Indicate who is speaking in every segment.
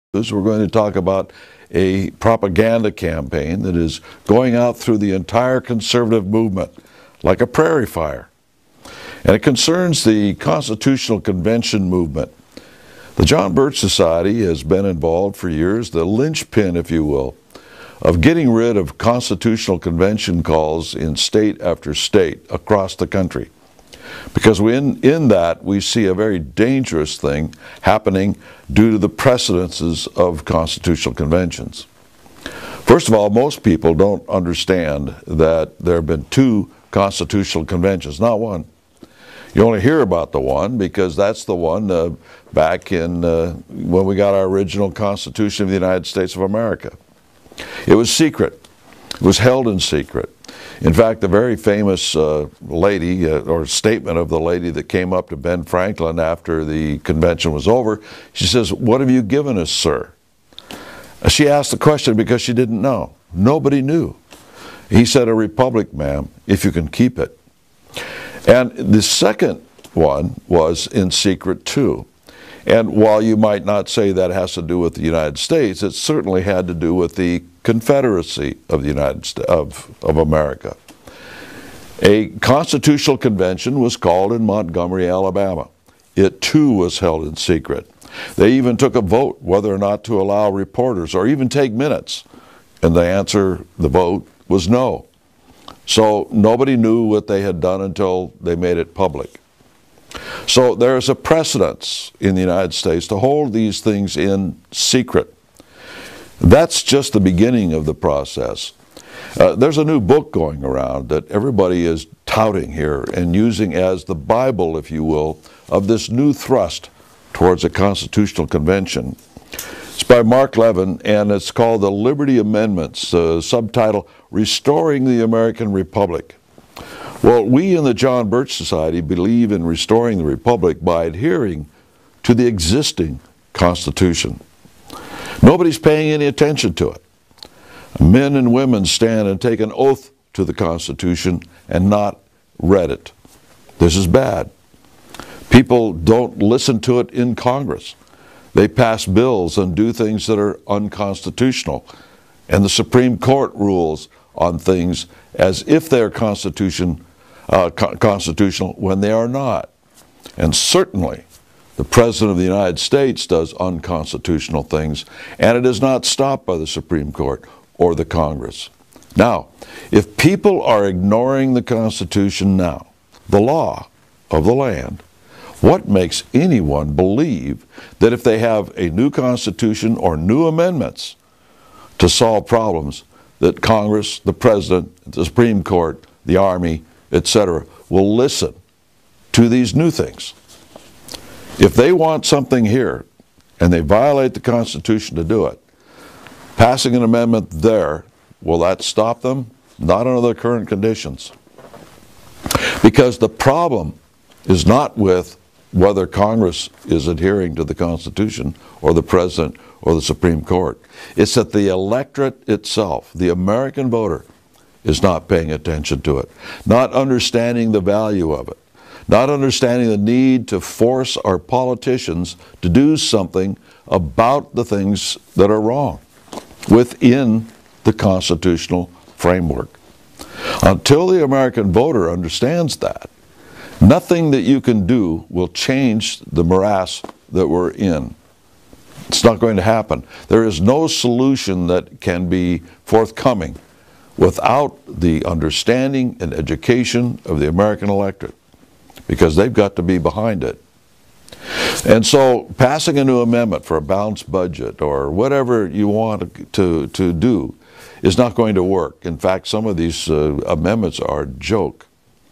Speaker 1: We're going to talk about a propaganda campaign that is going out through the entire conservative movement like a prairie fire. And it concerns the Constitutional Convention movement. The John Birch Society has been involved for years, the linchpin, if you will, of getting rid of Constitutional Convention calls in state after state across the country. Because in that we see a very dangerous thing happening due to the precedences of constitutional conventions. First of all, most people don't understand that there have been two constitutional conventions, not one. You only hear about the one because that's the one back in when we got our original Constitution of the United States of America. It was secret. It was held in secret. In fact, the very famous lady, or statement of the lady that came up to Ben Franklin after the convention was over, she says, "What have you given us, sir?" She asked the question because she didn't know. Nobody knew. He said, "A republic, ma'am, if you can keep it." And the second one was in secret too. And while you might not say that has to do with the United States, it certainly had to do with the Confederacy of the United States of America. A constitutional convention was called in Montgomery, Alabama. It too was held in secret. They even took a vote whether or not to allow reporters or even take minutes. And the answer, the vote, was no. So nobody knew what they had done until they made it public. So there is a precedence in the United States to hold these things in secret. That's just the beginning of the process. There's a new book going around that everybody is touting here and using as the Bible, if you will, of this new thrust towards a constitutional convention. It's by Mark Levin, and it's called The Liberty Amendments, subtitle, Restoring the American Republic. Well, we in the John Birch Society believe in restoring the Republic by adhering to the existing Constitution. Nobody's paying any attention to it. Men and women stand and take an oath to the Constitution and not read it. This is bad. People don't listen to it in Congress. They pass bills and do things that are unconstitutional. And the Supreme Court rules on things as if they're constitutional when they are not. And certainly, the President of the United States does unconstitutional things, and it is not stopped by the Supreme Court or the Congress. Now, if people are ignoring the Constitution now, the law of the land, what makes anyone believe that if they have a new Constitution or new amendments to solve problems, that Congress, the President, the Supreme Court, the Army, etc., will listen to these new things? If they want something here and they violate the Constitution to do it, passing an amendment there, will that stop them? Not under the current conditions. Because the problem is not with whether Congress is adhering to the Constitution or the President or the Supreme Court. It's that the electorate itself, the American voter, is not paying attention to it, not understanding the value of it, not understanding the need to force our politicians to do something about the things that are wrong within the constitutional framework. Until the American voter understands that, nothing that you can do will change the morass that we're in. It's not going to happen. There is no solution that can be forthcoming without the understanding and education of the American electorate, because they've got to be behind it. And so passing a new amendment for a balanced budget or whatever you want to do is not going to work. In fact, some of these amendments are a joke.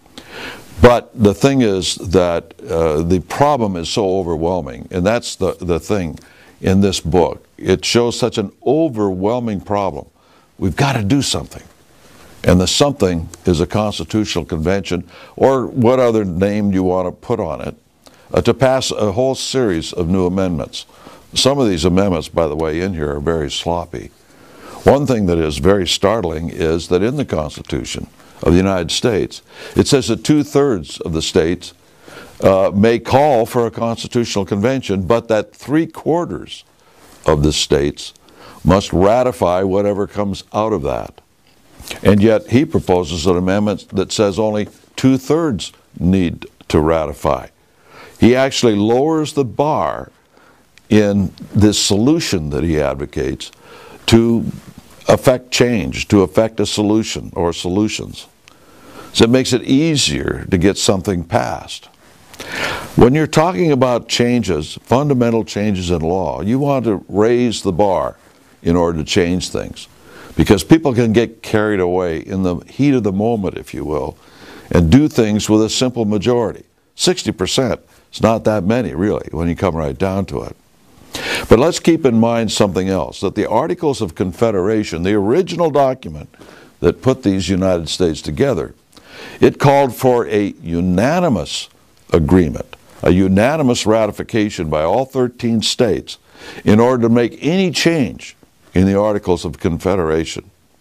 Speaker 1: But the thing is that the problem is so overwhelming, and that's the thing in this book. It shows such an overwhelming problem. We've got to do something. And the something is a constitutional convention, or what other name you want to put on it, to pass a whole series of new amendments. Some of these amendments, by the way, in here are very sloppy. One thing that is very startling is that in the Constitution of the United States, it says that 2/3 of the states may call for a constitutional convention, but that 3/4 of the states must ratify whatever comes out of that. And yet he proposes an amendment that says only 2/3 need to ratify. He actually lowers the bar in this solution that he advocates to affect change, to affect a solution or solutions. So it makes it easier to get something passed. When you're talking about changes, fundamental changes in law, you want to raise the bar in order to change things, because people can get carried away in the heat of the moment, if you will, and do things with a simple majority. 60% is not that many, really, when you come right down to it. But let's keep in mind something else, that the Articles of Confederation, the original document that put these United States together, it called for a unanimous agreement, a unanimous ratification by all 13 states in order to make any change in the Articles of Confederation.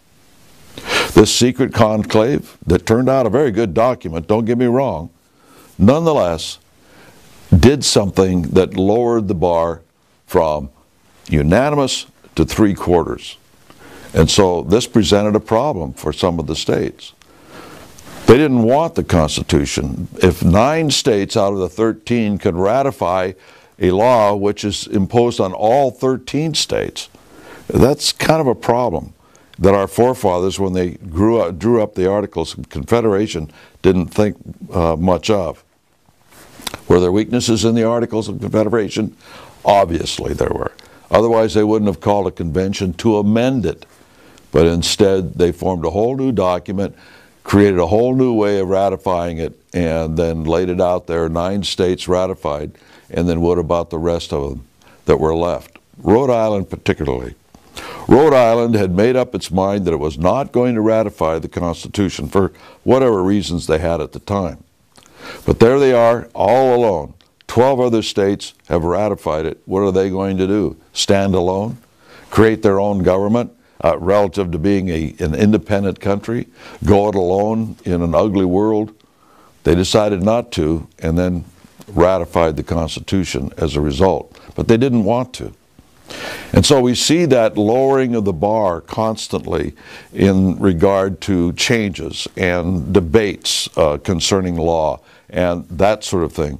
Speaker 1: This secret conclave that turned out a very good document, don't get me wrong, nonetheless did something that lowered the bar from unanimous to 3/4. And so this presented a problem for some of the states. They didn't want the Constitution. If 9 states out of the 13 could ratify a law which is imposed on all 13 states, that's kind of a problem that our forefathers, when they drew up the Articles of Confederation, didn't think much of. Were there weaknesses in the Articles of Confederation? Obviously there were. Otherwise they wouldn't have called a convention to amend it. But instead they formed a whole new document, created a whole new way of ratifying it, and then laid it out there. 9 states ratified, and then what about the rest of them that were left? Rhode Island particularly. Rhode Island had made up its mind that it was not going to ratify the Constitution for whatever reasons they had at the time. But there they are, all alone. 12 other states have ratified it. What are they going to do? Stand alone? Create their own government relative to being an independent country? Go it alone in an ugly world? They decided not to, and then ratified the Constitution as a result. But they didn't want to. And so we see that lowering of the bar constantly in regard to changes and debates concerning law and that sort of thing,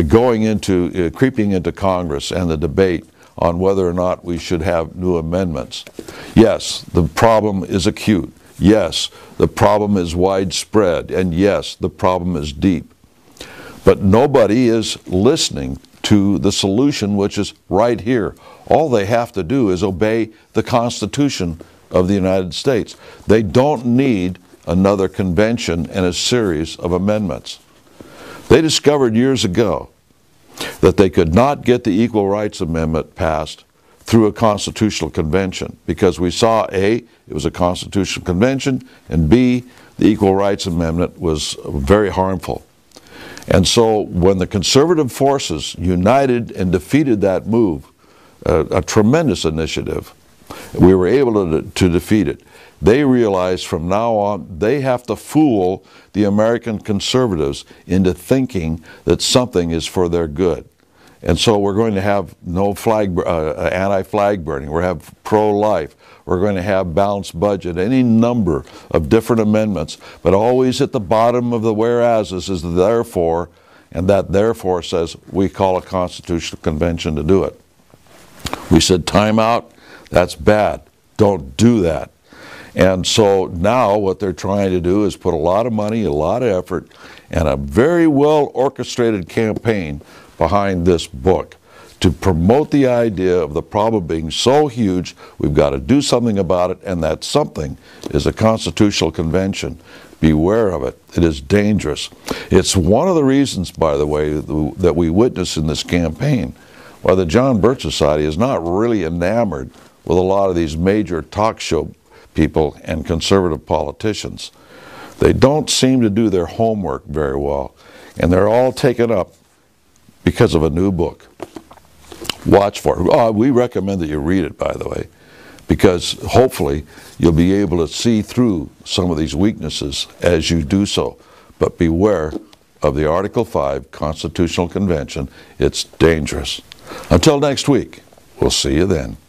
Speaker 1: creeping into Congress and the debate on whether or not we should have new amendments. Yes, the problem is acute. Yes, the problem is widespread. And yes, the problem is deep. But nobody is listening to the solution, which is right here. All they have to do is obey the Constitution of the United States. They don't need another convention and a series of amendments. They discovered years ago that they could not get the Equal Rights Amendment passed through a constitutional convention, because we saw A, it was a constitutional convention, and B, the Equal Rights Amendment was very harmful. And so when the conservative forces united and defeated that move, a tremendous initiative, we were able to defeat it. They realized from now on they have to fool the American conservatives into thinking that something is for their good. And so we're going to have no anti-flag burning. We're going to have pro-life. We're going to have balanced budget, any number of different amendments. But always at the bottom of the whereases is the therefore, and that therefore says we call a constitutional convention to do it. We said time out, that's bad. Don't do that. And so now what they're trying to do is put a lot of money, a lot of effort, and a very well orchestrated campaign behind this book to promote the idea of the problem being so huge, we've got to do something about it, and that something is a constitutional convention. Beware of it. It is dangerous. It's one of the reasons, by the way, that we witness in this campaign why the John Birch Society is not really enamored with a lot of these major talk show people and conservative politicians. They don't seem to do their homework very well, and they're all taken up because of a new book. Watch for it. We recommend that you read it, by the way, because hopefully you'll be able to see through some of these weaknesses as you do so. But beware of the Article 5 Constitutional Convention. It's dangerous. Until next week, we'll see you then.